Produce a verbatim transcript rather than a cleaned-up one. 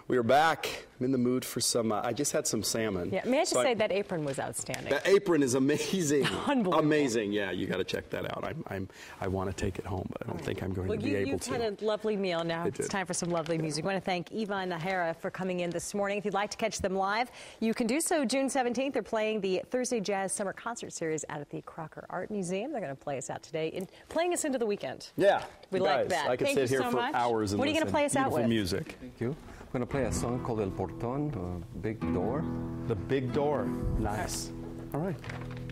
We are back. I'm in the mood for some, uh, I just had some salmon. Yeah, may I just so say I, that apron was outstanding. That apron is amazing. Unbelievable. Amazing. Yeah, you got to check that out. I'm, I'm, I want to take it home, but I don't think I'm going well, to be you, able you've to. You've had a lovely meal. Now I it's did. time for some lovely music. I want to thank Eva and Najera for coming in this morning. If you'd like to catch them live, you can do so June seventeenth. They're playing the Thursday Jazz Summer Concert Series out at the Crocker Art Museum. They're going to play us out today, in, playing us into the weekend. Yeah. We guys, like that. I could Thank sit you here so for much. hours and What are you going to play us out with? Music. Thank you. I'm going to play a song called El Porton, uh, Big Door. The Big Door. Nice. All right.